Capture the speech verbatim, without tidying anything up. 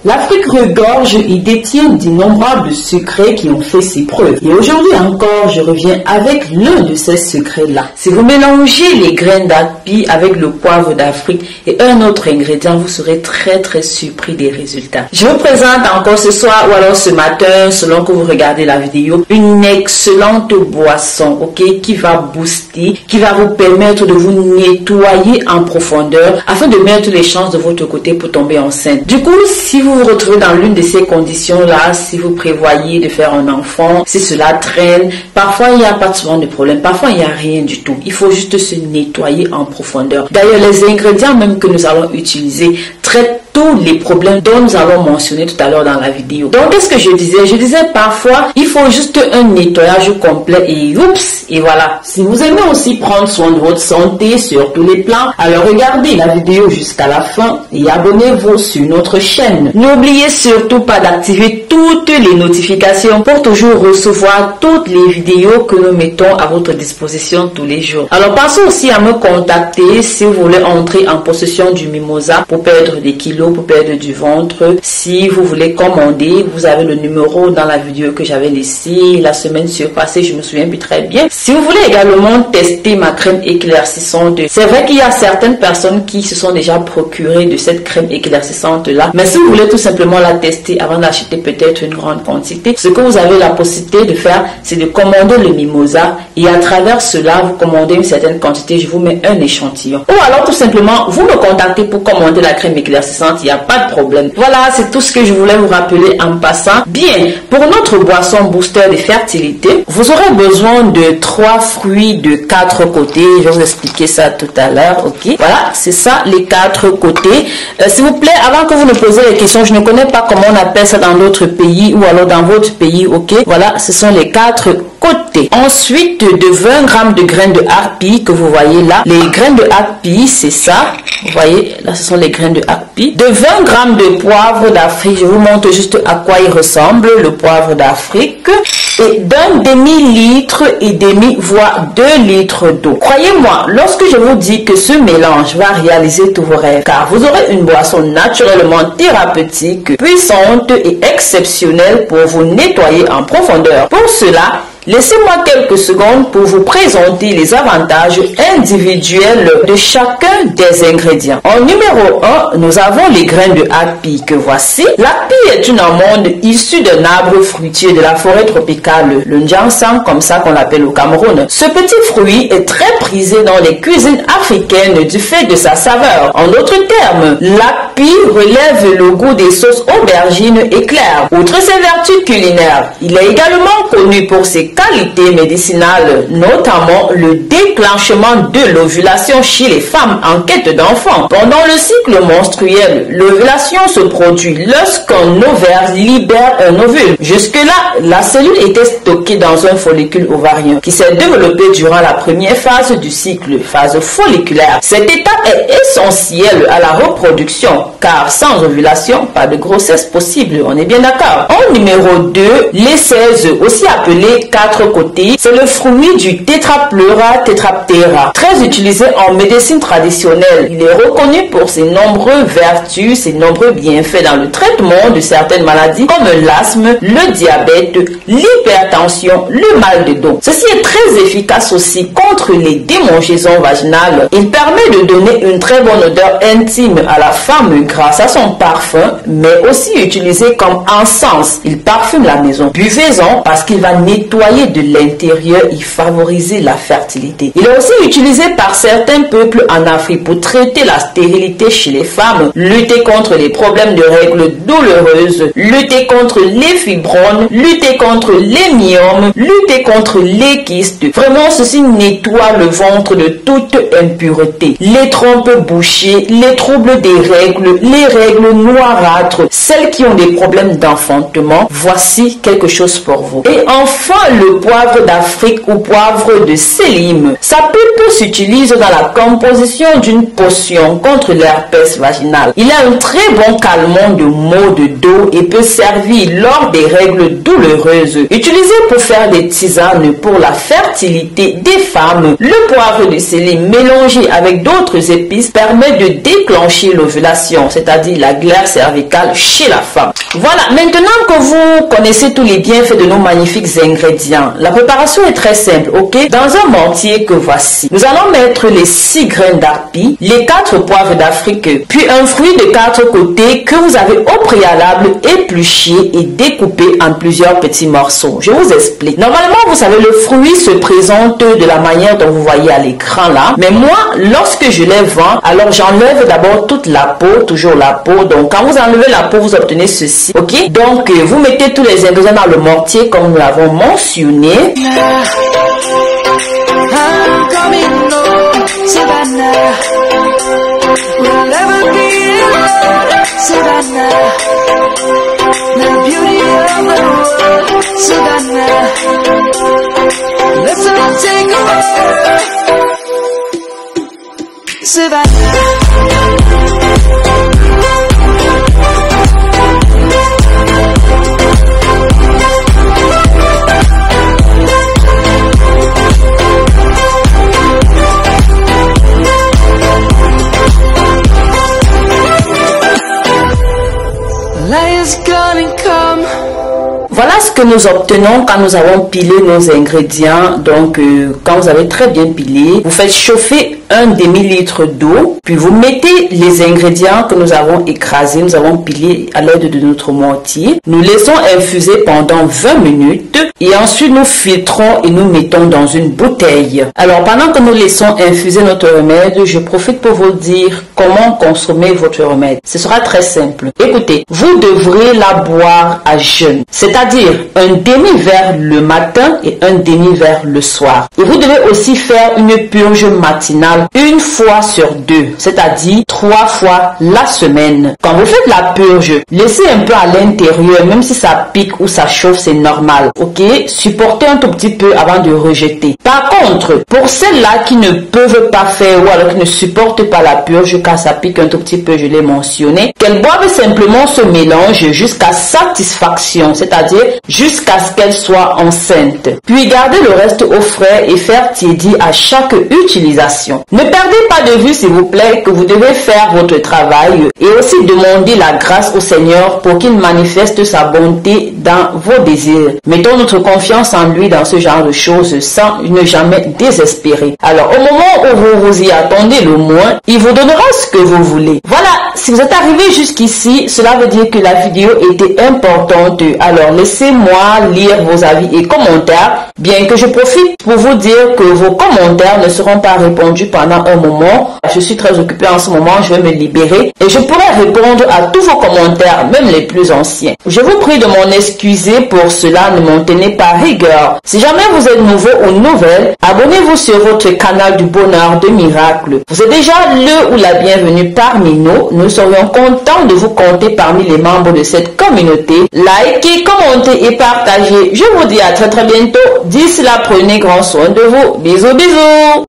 L'Afrique regorge et détient d'innombrables secrets qui ont fait ses preuves. Et aujourd'hui encore, je reviens avec l'un de ces secrets-là. Si vous mélangez les graines d'Akpi avec le poivre d'Afrique et un autre ingrédient, vous serez très très surpris des résultats. Je vous présente encore ce soir ou alors ce matin, selon que vous regardez la vidéo, une excellente boisson, ok, qui va booster, qui va vous permettre de vous nettoyer en profondeur afin de mettre les chances de votre côté pour tomber enceinte. Du coup, si vous vous retrouvez dans l'une de ces conditions-là, si vous prévoyez de faire un enfant, si cela traîne, parfois il n'y a pas souvent de problème, parfois il n'y a rien du tout. Il faut juste se nettoyer en profondeur. D'ailleurs, les ingrédients même que nous allons utiliser traitent tous les problèmes dont nous allons mentionner tout à l'heure dans la vidéo. Donc, qu'est-ce que je disais? Je disais parfois, il faut juste un nettoyage complet et oups, et voilà. Si vous aimez aussi prendre soin de votre santé sur tous les plans, alors regardez la vidéo jusqu'à la fin et abonnez-vous sur notre chaîne. N'oubliez surtout pas d'activer toutes les notifications pour toujours recevoir toutes les vidéos que nous mettons à votre disposition tous les jours. Alors, pensez aussi à me contacter si vous voulez entrer en possession du mimosa pour perdre des kilos, pour perdre du ventre. Si vous voulez commander, vous avez le numéro dans la vidéo que j'avais laissée la semaine surpassée, je me souviens plus très bien. Si vous voulez également tester ma crème éclaircissante, c'est vrai qu'il y a certaines personnes qui se sont déjà procurées de cette crème éclaircissante là, mais si vous voulez tout simplement la tester avant d'acheter peut-être une grande quantité, ce que vous avez la possibilité de faire, c'est de commander le mimosa et à travers cela, vous commandez une certaine quantité, je vous mets un échantillon. Ou alors tout simplement, vous me contactez pour commander la crème éclaircissante, il n'y a pas de problème. Voilà, c'est tout ce que je voulais vous rappeler en passant. Bien, pour notre boisson booster de fertilité, vous aurez besoin de trois fruits de quatre côtés. Je vais vous expliquer ça tout à l'heure, ok? Voilà, c'est ça, les quatre côtés. Euh, S'il vous plaît, avant que vous me posiez les questions, je ne connais pas comment on appelle ça dans d'autres pays ou alors dans votre pays, ok? Voilà, ce sont les quatre côtés. Ensuite, de vingt grammes de graines de harpie que vous voyez là. Les graines de harpie, c'est ça. Vous voyez, là, ce sont les graines de harpie. De vingt grammes de poivre d'Afrique. Je vous montre juste à quoi il ressemble, le poivre d'Afrique. Et d'un demi-litre et demi, voire deux litres d'eau. Croyez-moi, lorsque je vous dis que ce mélange va réaliser tous vos rêves, car vous aurez une boisson naturellement thérapeutique, puissante et exceptionnelle pour vous nettoyer en profondeur. Pour cela, laissez-moi quelques secondes pour vous présenter les avantages individuels de chacun des ingrédients. En numéro un, nous avons les graines de harpie que voici. L'harpie est une amande issue d'un arbre fruitier de la forêt tropicale, le Njansang, comme ça qu'on l'appelle au Cameroun. Ce petit fruit est très prisé dans les cuisines africaines du fait de sa saveur. En d'autres termes, l'harpie relève le goût des sauces aubergines éclairs. Outre ses vertus culinaires, il est également connu pour ses qualités médicinales, notamment le déclenchement de l'ovulation chez les femmes en quête d'enfants. Pendant le cycle menstruel, l'ovulation se produit lorsqu'un ovaire libère un ovule. Jusque-là, la cellule était stockée dans un follicule ovarien qui s'est développé durant la première phase du cycle, phase folliculaire. Cette étape est essentielle à la reproduction, car sans ovulation, pas de grossesse possible, on est bien d'accord. En numéro deux, les seize, aussi appelé quatre côtés, c'est le fruit du Tetrapleura tetraptera, très utilisé en médecine traditionnelle. Il est reconnu pour ses nombreuses vertus, ses nombreux bienfaits dans le traitement de certaines maladies comme l'asthme, le diabète, l'hypertension, le mal de dos. Ceci est très efficace aussi contre les démangeaisons vaginales. Il permet de donner une très bonne odeur intime à la femme grâce à son parfum, mais aussi utilisé comme encens. Il parfume la maison. Buvez-en parce qu'il va nettoyer de l'intérieur et favoriser la fertilité. Il est aussi utilisé par certains peuples en Afrique pour traiter la stérilité chez les femmes, lutter contre les problèmes de règles douloureuses, lutter contre les fibromes, lutter contre les myomes, lutter contre les kystes. Vraiment, ceci nettoie le ventre de toute impureté. Les trompes bouchées, les troubles des règles, les règles noirâtres, celles qui ont des problèmes d'enfantement, voici quelque chose pour vous. Et enfin, le le poivre d'Afrique ou poivre de Sélim. Sa pulpe s'utilise dans la composition d'une potion contre l'herpès vaginal. Il a un très bon calmant de maux de dos et peut servir lors des règles douloureuses. Utilisé pour faire des tisanes pour la fertilité des femmes, le poivre de Sélim mélangé avec d'autres épices permet de déclencher l'ovulation, c'est-à-dire la glaire cervicale chez la femme. Voilà, maintenant que vous connaissez tous les bienfaits de nos magnifiques ingrédients, la préparation est très simple, ok? Dans un mortier que voici, nous allons mettre les six graines d'api, les quatre poivres d'Afrique, puis un fruit de quatre côtés que vous avez au préalable épluché et découpé en plusieurs petits morceaux. Je vous explique. Normalement, vous savez, le fruit se présente de la manière dont vous voyez à l'écran là, mais moi, lorsque je les vends, alors j'enlève d'abord toute la peau, toujours la peau. Donc, quand vous enlevez la peau, vous obtenez ceci, ok? Donc, euh, vous mettez tous les ingrédients dans le mortier comme nous l'avons mentionné. Voilà ce que nous obtenons quand nous avons pilé nos ingrédients. Donc, euh, quand vous avez très bien pilé, vous faites chauffer un demi-litre d'eau, puis vous mettez les ingrédients que nous avons écrasés, nous avons pilé à l'aide de notre mortier. Nous laissons infuser pendant vingt minutes et ensuite nous filtrons et nous mettons dans une bouteille. Alors, pendant que nous laissons infuser notre remède, je profite pour vous dire comment consommer votre remède. Ce sera très simple. Écoutez, vous devrez la boire à jeûne, c'est-à-dire un demi-verre le matin et un demi-verre le soir. Et vous devez aussi faire une purge matinale une fois sur deux, c'est-à-dire trois fois la semaine. Quand vous faites la purge, laissez un peu à l'intérieur, même si ça pique ou ça chauffe, c'est normal, ok? Supportez un tout petit peu avant de rejeter. Par contre, pour celles-là qui ne peuvent pas faire ou alors qui ne supportent pas la purge, quand ça pique un tout petit peu, je l'ai mentionné, qu'elles boivent simplement ce mélange jusqu'à satisfaction, c'est-à-dire jusqu'à ce qu'elles soient enceintes. Puis gardez le reste au frais et faire tiédir à chaque utilisation. Ne perdez pas de vue, s'il vous plaît, que vous devez faire votre travail et aussi demander la grâce au Seigneur pour qu'il manifeste sa bonté dans vos désirs. Mettons notre confiance en lui dans ce genre de choses sans ne jamais désespérer. Alors, au moment où vous vous y attendez le moins, il vous donnera ce que vous voulez. Voilà, si vous êtes arrivé jusqu'ici, cela veut dire que la vidéo était importante. Alors, laissez-moi lire vos avis et commentaires, bien que je profite pour vous dire que vos commentaires ne seront pas répondus pendant un moment. Je suis très occupée en ce moment, je vais me libérer et je pourrai répondre à tous vos commentaires, même les plus anciens. Je vous prie de m'en excuser pour cela, ne m'en tenez pas rigueur. Si jamais vous êtes nouveau ou nouvelle, abonnez-vous sur votre canal du bonheur de miracle. Vous êtes déjà le ou la bienvenue parmi nous. Nous serions contents de vous compter parmi les membres de cette communauté. Likez, commentez et partagez. Je vous dis à très très bientôt. D'ici là, prenez grand soin de vous. Bisous, bisous.